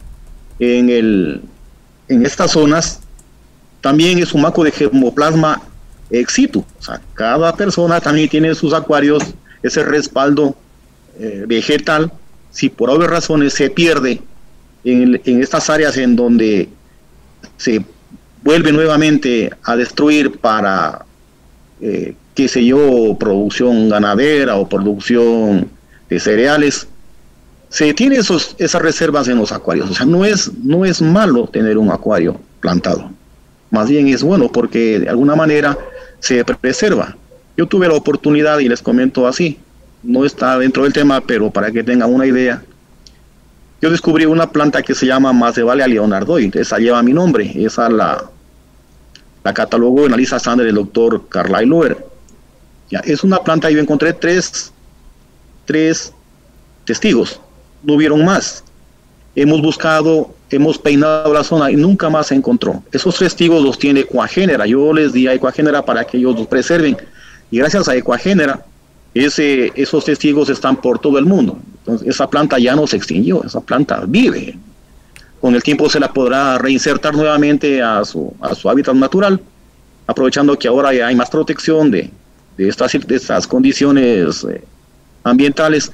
S4: en, el, en estas zonas también es un marco de germoplasma ex situ. O sea, cada persona también tiene sus acuarios, ese respaldo eh, vegetal. Si por obvias razones se pierde en, en estas áreas en donde se vuelve nuevamente a destruir para, eh, qué sé yo, producción ganadera o producción de cereales, se tiene esos, esas reservas en los acuarios. O sea, no es, no es malo tener un acuario plantado, más bien es bueno porque de alguna manera se preserva. Yo tuve la oportunidad, y les comento así, no está dentro del tema, pero para que tengan una idea, yo descubrí una planta que se llama Masdevallia leonardoi, esa lleva mi nombre, esa la, la catalogó en la lista estándar del doctor Carlyle Loer. Ya, es una planta, yo encontré tres, tres testigos, no hubieron más. Hemos buscado, hemos peinado la zona y nunca más se encontró. Esos testigos los tiene Ecuagénera, yo les di a Ecuagénera para que ellos los preserven, y gracias a Ecuagénera, ese, esos testigos están por todo el mundo. Entonces, esa planta ya no se extinguió, esa planta vive. Con el tiempo se la podrá reinsertar nuevamente a su, a su hábitat natural, aprovechando que ahora ya hay más protección de, de, estas, de estas condiciones eh, ambientales.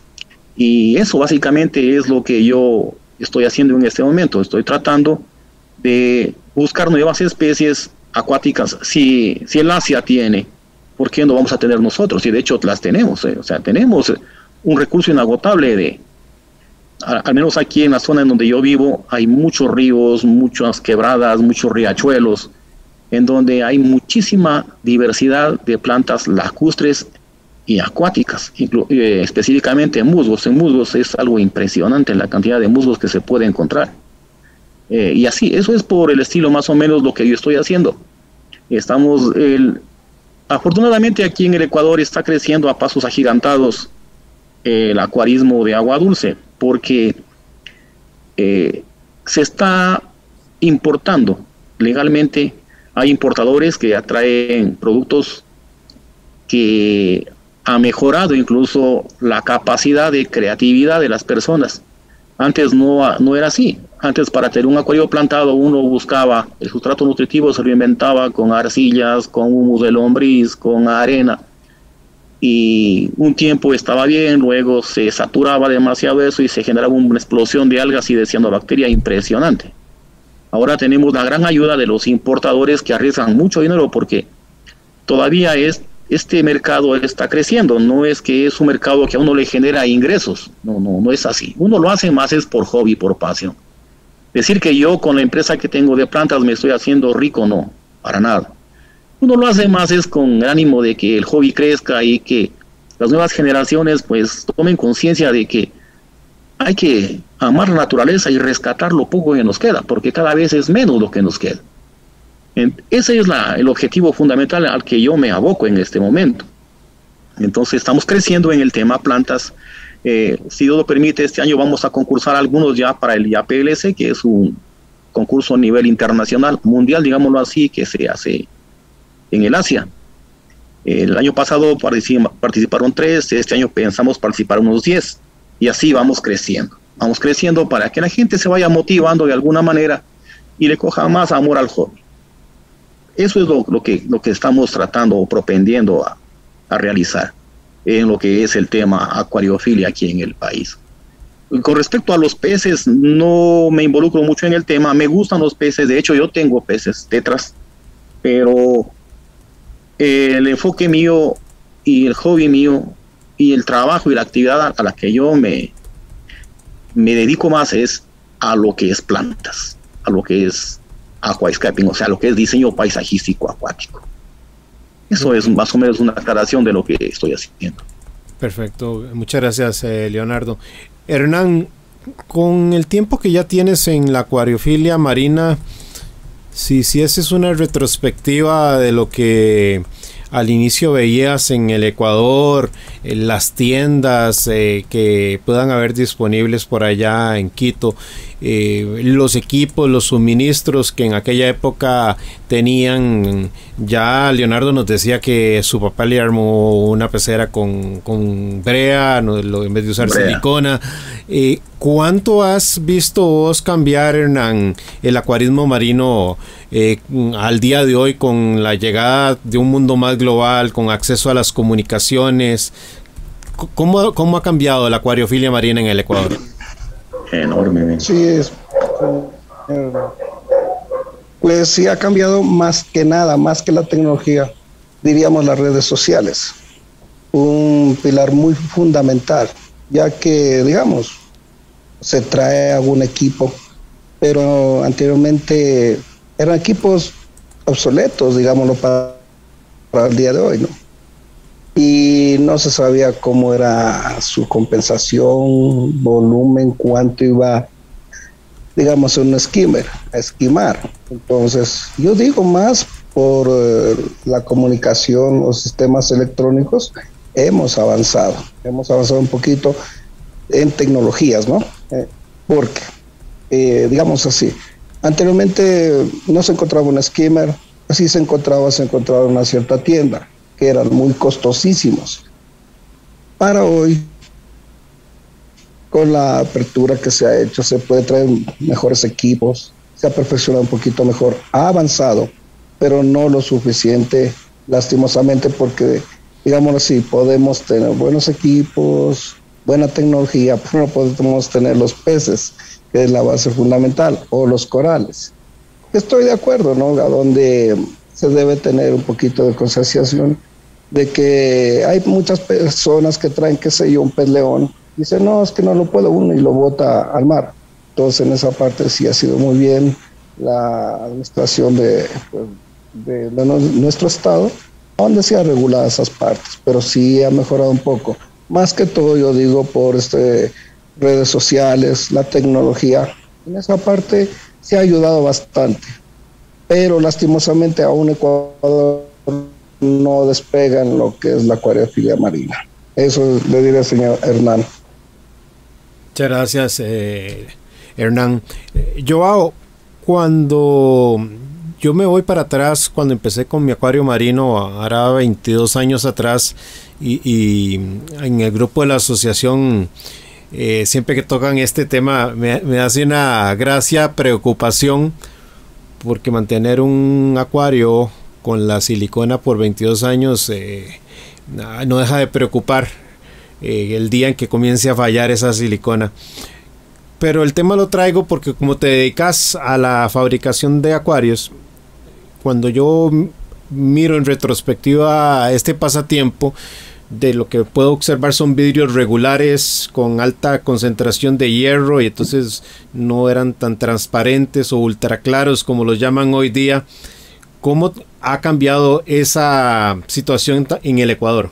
S4: Y eso básicamente es lo que yo estoy haciendo en este momento. Estoy tratando de buscar nuevas especies acuáticas. Si, si el Asia tiene, ¿por qué no vamos a tener nosotros? Y de hecho las tenemos, eh. o sea, tenemos un recurso inagotable de, al, al menos aquí en la zona en donde yo vivo, hay muchos ríos, muchas quebradas, muchos riachuelos, en donde hay muchísima diversidad de plantas lacustres y acuáticas, eh, específicamente musgos. En musgos es algo impresionante la cantidad de musgos que se puede encontrar. Eh, y así, eso es por el estilo más o menos lo que yo estoy haciendo. Estamos, el, afortunadamente aquí en el Ecuador está creciendo a pasos agigantados eh, el acuarismo de agua dulce, porque eh, se está importando legalmente. Hay importadores que atraen productos que ha mejorado incluso la capacidad de creatividad de las personas. Antes no, no era así. Antes, para tener un acuario plantado, uno buscaba el sustrato nutritivo, se lo inventaba con arcillas, con humus de lombriz, con arena, y un tiempo estaba bien, luego se saturaba demasiado eso y se generaba una explosión de algas y de cianobacteria impresionante. Ahora tenemos la gran ayuda de los importadores que arriesgan mucho dinero porque todavía es este mercado está creciendo. No es que es un mercado que a uno le genera ingresos, no, no, no es así. Uno lo hace más es por hobby, por pasión. Decir que yo con la empresa que tengo de plantas me estoy haciendo rico, no, para nada. Uno lo hace más es con el ánimo de que el hobby crezca y que las nuevas generaciones pues tomen conciencia de que hay que amar la naturaleza y rescatar lo poco que nos queda, porque cada vez es menos lo que nos queda. Ese es la, el objetivo fundamental al que yo me aboco en este momento. Entonces estamos creciendo en el tema plantas. Eh, si Dios lo permite, este año vamos a concursar algunos ya para el I A P L C, que es un concurso a nivel internacional, mundial, digámoslo así, que se hace en el Asia. El año pasado participaron tres, este año pensamos participar unos diez, y así vamos creciendo. Vamos creciendo para que la gente se vaya motivando de alguna manera y le coja más amor al hobby. Eso es lo, lo, que, lo que estamos tratando o propendiendo a, a realizar en lo que es el tema acuariofilia aquí en el país. Con respecto a los peces, no me involucro mucho en el tema. Me gustan los peces, de hecho yo tengo peces tetras, pero el enfoque mío y el hobby mío y el trabajo y la actividad a la que yo me, me dedico más es a lo que es plantas, a lo que es aquascaping, o sea, lo que es diseño paisajístico acuático. Eso es más o menos una aclaración de lo que estoy haciendo.
S3: Perfecto, muchas gracias, eh, Leonardo. Hernán, con el tiempo que ya tienes en la acuariofilia marina, si, si esa es una retrospectiva de lo que al inicio veías en el Ecuador, en las tiendas eh, que puedan haber disponibles por allá en Quito, eh, los equipos, los suministros que en aquella época tenían. Ya Leonardo nos decía que su papá le armó una pecera con, con brea, no, lo, en vez de usar brea. silicona. Eh, ¿Cuánto has visto vos cambiar, Hernán, el acuarismo marino eh, al día de hoy con la llegada de un mundo más global, con acceso a las comunicaciones? ¿Cómo, cómo ha cambiado la acuariofilia marina en el Ecuador?
S4: Enormemente.
S5: Sí, es, pues sí ha cambiado más que nada, más que la tecnología, diríamos las redes sociales. Un pilar muy fundamental, ya que, digamos, se trae algún equipo, pero anteriormente eran equipos obsoletos, digámoslo, para, para el día de hoy, ¿no? Y no se sabía cómo era su compensación, volumen, cuánto iba, digamos, un skimmer, a esquimar. Entonces, yo digo más por eh, la comunicación, los sistemas electrónicos, hemos avanzado, hemos avanzado un poquito en tecnologías, ¿no? Eh, porque, eh, digamos así, anteriormente no se encontraba un skimmer, así se encontraba, se encontraba una cierta tienda, que eran muy costosísimos. Para hoy, con la apertura que se ha hecho, se puede traer mejores equipos, se ha perfeccionado un poquito mejor, ha avanzado, pero no lo suficiente, lastimosamente, porque, digámoslo así, podemos tener buenos equipos, buena tecnología, pero no podemos tener los peces, que es la base fundamental, o los corales. Estoy de acuerdo, ¿no? A donde se debe tener un poquito de concienciación de que hay muchas personas que traen, qué sé yo, un pez león, y dicen, no, es que no lo puedo uno, y lo bota al mar. Entonces, en esa parte sí ha sido muy bien la administración de, pues, de, de nuestro estado, donde se ha regulado esas partes, pero sí ha mejorado un poco. Más que todo, yo digo, por este, redes sociales, la tecnología, en esa parte se ha ayudado bastante. Pero lastimosamente aún Ecuador no despega en lo que es la acuariofilia marina. Eso le diré al señor Hernán.
S3: Muchas gracias, eh, Hernán. Eh, Joao, cuando yo me voy para atrás, cuando empecé con mi acuario marino, hará veintidós años atrás, y, y en el grupo de la asociación, eh, siempre que tocan este tema, me, me hace una gracia, preocupación, porque mantener un acuario con la silicona por veintidós años eh, no deja de preocupar eh, el día en que comience a fallar esa silicona. Pero el tema lo traigo porque como te dedicas a la fabricación de acuarios, cuando yo miro en retrospectiva este pasatiempo, de lo que puedo observar son vidrios regulares con alta concentración de hierro, y entonces no eran tan transparentes o ultra claros como los llaman hoy día. ¿Cómo ha cambiado esa situación en el Ecuador?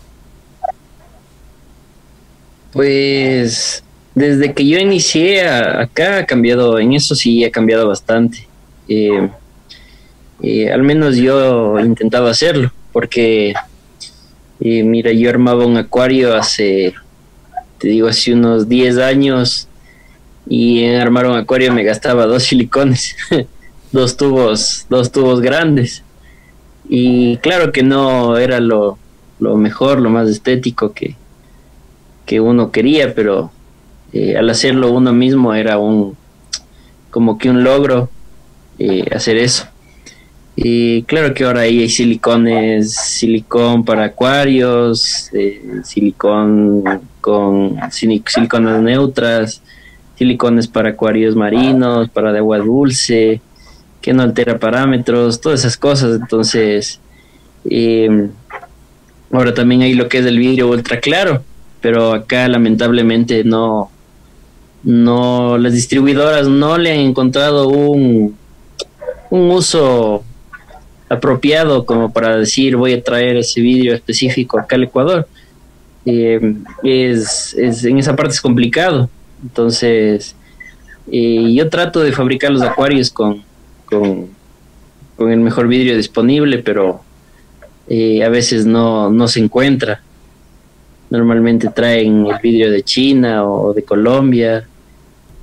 S6: Pues desde que yo inicié a, acá ha cambiado, en eso sí ha cambiado bastante. Eh, eh, al menos yo intentaba hacerlo, porque Y mira, yo armaba un acuario hace, te digo, hace unos diez años, y en armar un acuario me gastaba dos silicones, dos tubos, dos tubos grandes. Y claro que no era lo, lo mejor, lo más estético que, que uno quería, pero eh, al hacerlo uno mismo era un como que un logro eh, hacer eso. Y claro que ahora ahí hay silicones, silicón para acuarios, eh, silicón con siliconas neutras, silicones para acuarios marinos, para de agua dulce, que no altera parámetros, todas esas cosas. Entonces, eh, ahora también hay lo que es el vidrio ultra claro, pero acá lamentablemente no, no, las distribuidoras no le han encontrado un, un uso apropiado como para decir voy a traer ese vidrio específico acá al Ecuador. Eh, es, es, en esa parte es complicado. Entonces eh, yo trato de fabricar los acuarios con, con, con el mejor vidrio disponible, pero eh, a veces no, no se encuentra. Normalmente traen el vidrio de China o de Colombia,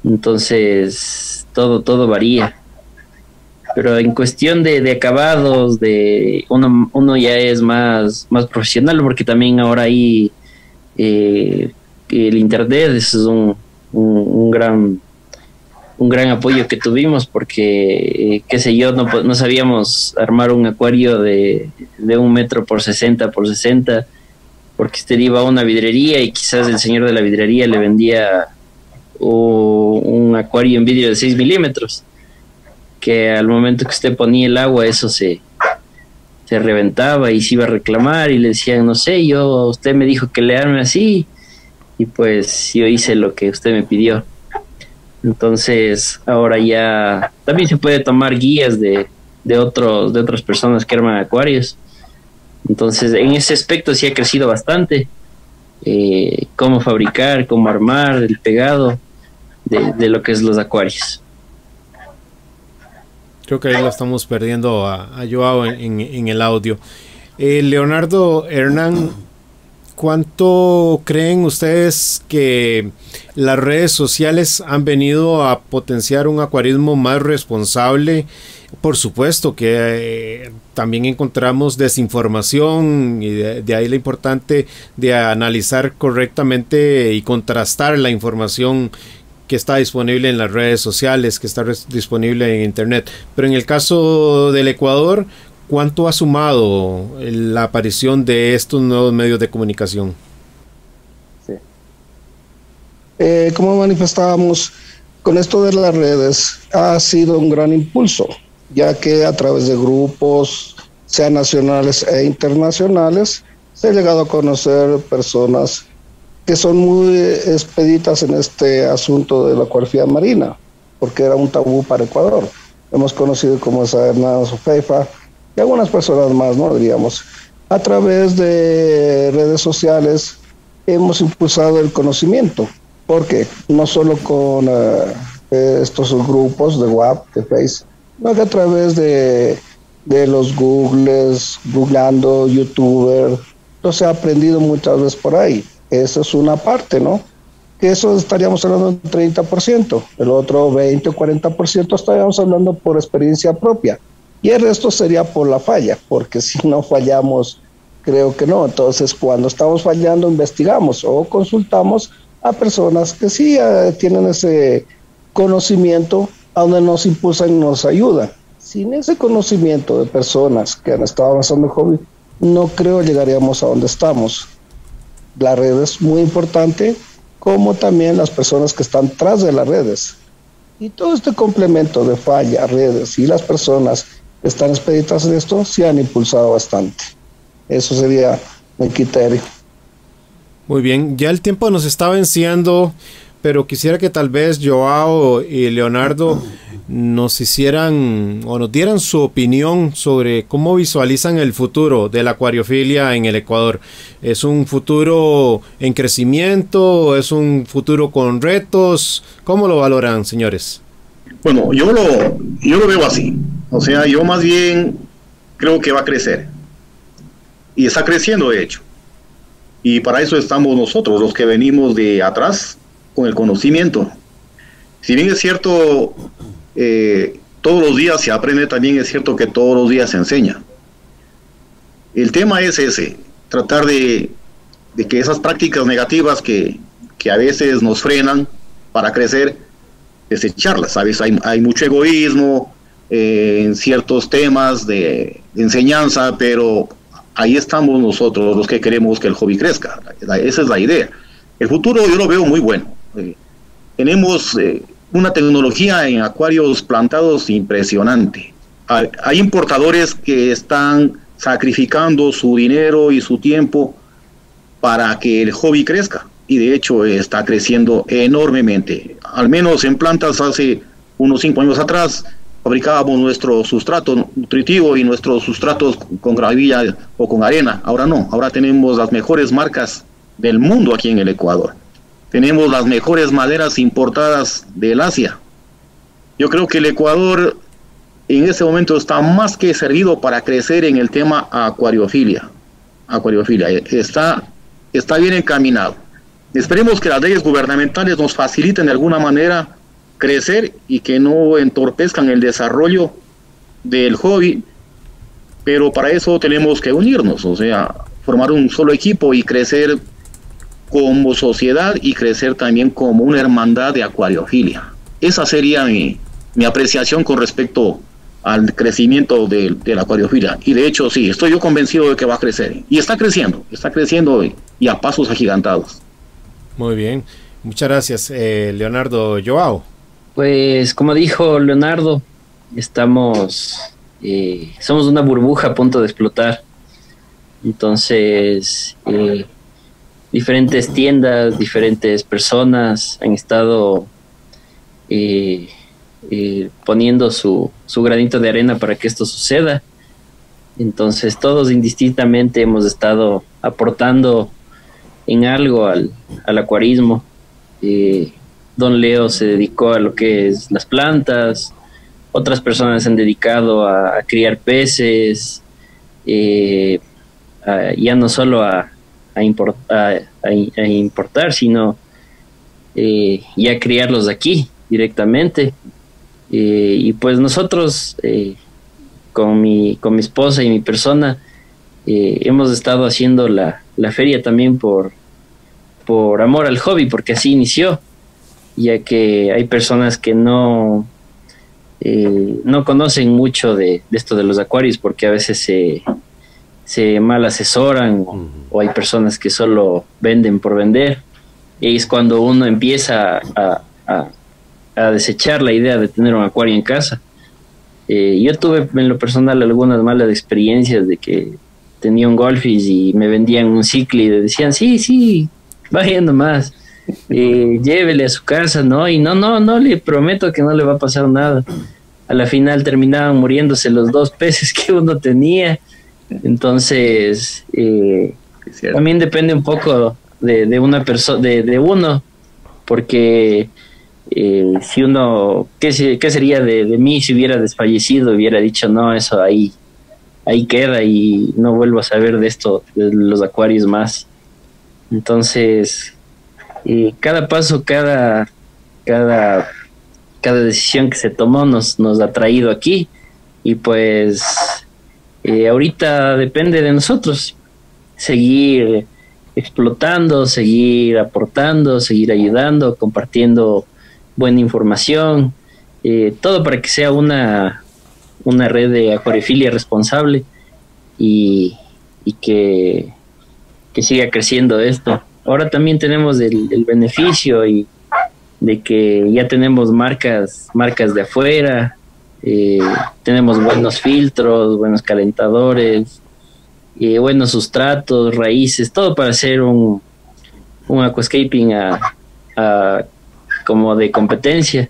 S6: Entonces, todo, todo varía. Pero en cuestión de, de acabados, de uno, uno ya es más, más profesional, porque también ahora ahí eh, el internet es un, un, un gran un gran apoyo que tuvimos, porque eh, qué sé yo, no, no sabíamos armar un acuario de, de un metro por sesenta por sesenta, porque usted iba a una vidrería y quizás el señor de la vidrería le vendía o un acuario en vidrio de seis milímetros, que al momento que usted ponía el agua eso se, se reventaba y se iba a reclamar y le decían, no sé, yo usted me dijo que le arme así y pues yo hice lo que usted me pidió. Entonces ahora ya también se puede tomar guías de, de, otros, de otras personas que arman acuarios. Entonces en ese aspecto sí ha crecido bastante, eh, cómo fabricar, cómo armar el pegado de, de lo que es los acuarios.
S3: Creo que ahí lo estamos perdiendo a, a Joao en, en, en el audio. Eh, Leonardo, Hernán, ¿cuánto creen ustedes que las redes sociales han venido a potenciar un acuarismo más responsable? Por supuesto que eh, también encontramos desinformación y de, de ahí lo importante de analizar correctamente y contrastar la información que está disponible en las redes sociales, que está disponible en internet. Pero en el caso del Ecuador, ¿cuánto ha sumado la aparición de estos nuevos medios de comunicación?
S5: Sí. Eh, como manifestábamos, con esto de las redes ha sido un gran impulso, ya que a través de grupos, sean nacionales e internacionales, se ha llegado a conocer personas que son muy expeditas en este asunto de la acuariofilia marina, porque era un tabú para Ecuador. Hemos conocido como a Hernán Sofeifa y algunas personas más, ¿no? Diríamos. A través de redes sociales hemos impulsado el conocimiento, porque no solo con uh, estos grupos de WhatsApp, de Facebook, sino que a través de, de los Googles, Googleando, YouTuber, no se ha aprendido muchas veces por ahí. Esa es una parte, ¿no? Que eso estaríamos hablando del treinta por ciento, el otro veinte o cuarenta por ciento estaríamos hablando por experiencia propia, y el resto sería por la falla, porque si no fallamos, creo que no. Entonces, cuando estamos fallando, investigamos o consultamos a personas que sí uh, tienen ese conocimiento, a donde nos impulsan y nos ayudan. Sin ese conocimiento de personas que han estado avanzando en el hobby, no creo llegaríamos a donde estamos. La red es muy importante, como también las personas que están tras de las redes. Y todo este complemento de falla, redes y las personas que están expeditas en esto, se han impulsado bastante. Eso sería mi criterio.
S3: Muy bien, ya el tiempo nos está venciendo, pero quisiera que tal vez Joao y Leonardo nos hicieran o nos dieran su opinión sobre cómo visualizan el futuro de la acuariofilia en el Ecuador. ¿Es un futuro en crecimiento? ¿Es un futuro con retos? ¿Cómo lo valoran, señores?
S4: Bueno, yo lo, yo lo veo así. O sea, yo más bien creo que va a crecer. Y está creciendo, de hecho. Y para eso estamos nosotros, los que venimos de atrás, con el conocimiento. Si bien es cierto, eh, todos los días se aprende, también es cierto que todos los días se enseña. El tema es ese, tratar de, de que esas prácticas negativas que, que a veces nos frenan para crecer, desecharlas. ¿Sabes? Hay, hay mucho egoísmo eh, en ciertos temas de, de enseñanza, pero ahí estamos nosotros, los que queremos que el hobby crezca. Esa es la idea. El futuro yo lo veo muy bueno. Eh, tenemos eh, una tecnología en acuarios plantados impresionante. Hay, hay importadores que están sacrificando su dinero y su tiempo para que el hobby crezca, y de hecho está creciendo enormemente. Al menos en plantas hace unos cinco años atrás fabricábamos nuestro sustrato nutritivo y nuestros sustratos con gravilla o con arena. Ahora no, ahora tenemos las mejores marcas del mundo aquí en el Ecuador. Tenemos las mejores maderas importadas del Asia. Yo creo que el Ecuador en este momento está más que servido para crecer en el tema acuariofilia. Acuariofilia está, está bien encaminado. Esperemos que las leyes gubernamentales nos faciliten de alguna manera crecer y que no entorpezcan el desarrollo del hobby, pero para eso tenemos que unirnos, o sea, formar un solo equipo y crecer como sociedad y crecer también como una hermandad de acuariofilia. Esa sería mi, mi apreciación con respecto al crecimiento de, de la acuariofilia. Y de hecho, sí, estoy yo convencido de que va a crecer. Y está creciendo, está creciendo y, y a pasos agigantados.
S3: Muy bien, muchas gracias. Eh, Leonardo Joao.
S6: Pues como dijo Leonardo, estamos, eh, somos una burbuja a punto de explotar. Entonces, eh, diferentes tiendas, diferentes personas han estado eh, eh, poniendo su, su granito de arena para que esto suceda. Entonces, todos indistintamente hemos estado aportando en algo al, al acuarismo. Eh, Don Leo se dedicó a lo que es las plantas, otras personas se han dedicado a, a criar peces, eh, a, ya no solo a, a, import, a, a, a importar, sino eh, ya criarlos aquí directamente. Eh, y pues nosotros, eh, con, mi, con mi esposa y mi persona, eh, hemos estado haciendo la, la feria también por, por amor al hobby, porque así inició, ya que hay personas que no, eh, no conocen mucho de, de esto de los acuarios, porque a veces se, se mal asesoran, o, o hay personas que solo venden por vender, y es cuando uno empieza a, a, a desechar la idea de tener un acuario en casa. Eh, yo tuve en lo personal algunas malas experiencias de que tenía un goldfish y me vendían un cicli y decían, sí, sí, vaya nomás. Eh, llévele a su casa, ¿no? Y no, no, no le prometo que no le va a pasar nada. A la final terminaban muriéndose los dos peces que uno tenía. Entonces, eh, también depende un poco de, de una persona, de, de uno, porque eh, si uno, ¿qué, se, qué sería de, de mí si hubiera desfallecido? Hubiera dicho, no, eso ahí, ahí queda y no vuelvo a saber de esto, de los acuarios más. Entonces, y cada paso, cada, cada, cada decisión que se tomó nos, nos ha traído aquí, y pues eh, ahorita depende de nosotros seguir explotando, seguir aportando, seguir ayudando, compartiendo buena información, eh, todo para que sea una, una red de acuariofilia responsable y, y que, que siga creciendo esto. Ahora también tenemos el, el beneficio y de que ya tenemos marcas, marcas de afuera, eh, tenemos buenos filtros, buenos calentadores, eh, buenos sustratos, raíces, todo para hacer un, un aquascaping a, a, como de competencia.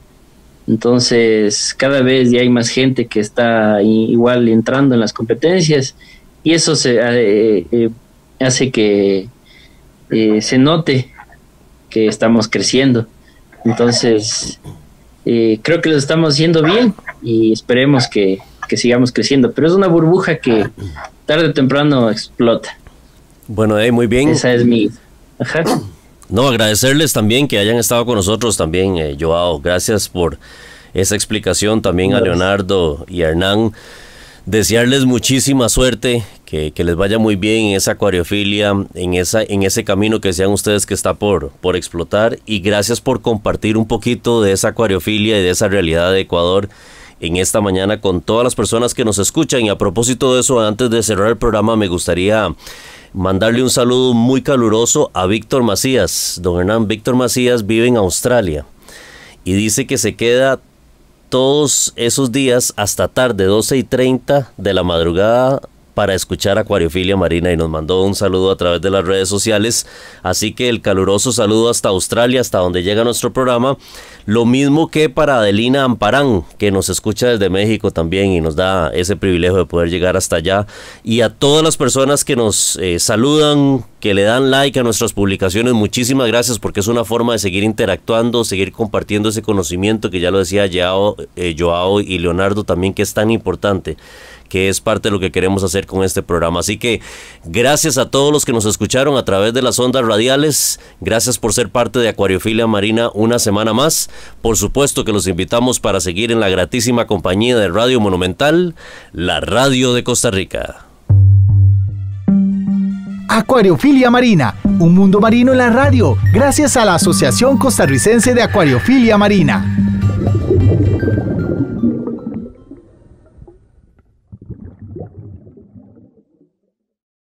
S6: Entonces cada vez ya hay más gente que está igual entrando en las competencias, y eso se eh, eh, hace que Eh, se note que estamos creciendo. Entonces eh, creo que lo estamos haciendo bien y esperemos que, que sigamos creciendo, pero es una burbuja que tarde o temprano explota.
S2: Bueno, eh, muy bien.
S6: Esa es mi... Ajá.
S2: No, agradecerles también que hayan estado con nosotros también, eh, Joao. Gracias por esa explicación también. Gracias a Leonardo y a Hernán. Desearles muchísima suerte, que, que les vaya muy bien en esa acuariofilia, en, esa, en ese camino que sean ustedes que está por, por explotar, y gracias por compartir un poquito de esa acuariofilia y de esa realidad de Ecuador en esta mañana con todas las personas que nos escuchan. Y a propósito de eso, antes de cerrar el programa, me gustaría mandarle un saludo muy caluroso a Víctor Macías. Don Hernán, Víctor Macías vive en Australia y dice que se queda todos esos días hasta tarde, doce y treinta de la madrugada, para escuchar Acuariofilia Marina, y nos mandó un saludo a través de las redes sociales. Así que el caluroso saludo hasta Australia, hasta donde llega nuestro programa. Lo mismo que para Adelina Amparán, que nos escucha desde México también y nos da ese privilegio de poder llegar hasta allá. Y a todas las personas que nos eh, saludan que le dan like a nuestras publicaciones, muchísimas gracias, porque es una forma de seguir interactuando, seguir compartiendo ese conocimiento que ya lo decía Joao, eh, Joao y Leonardo también, que es tan importante, que es parte de lo que queremos hacer con este programa. Así que gracias a todos los que nos escucharon a través de las ondas radiales, gracias por ser parte de Acuariofilia Marina una semana más. Por supuesto que los invitamos para seguir en la gratísima compañía de Radio Monumental, la radio de Costa Rica.
S1: Acuariofilia Marina, un mundo marino en la radio, gracias a la Asociación Costarricense de Acuariofilia Marina.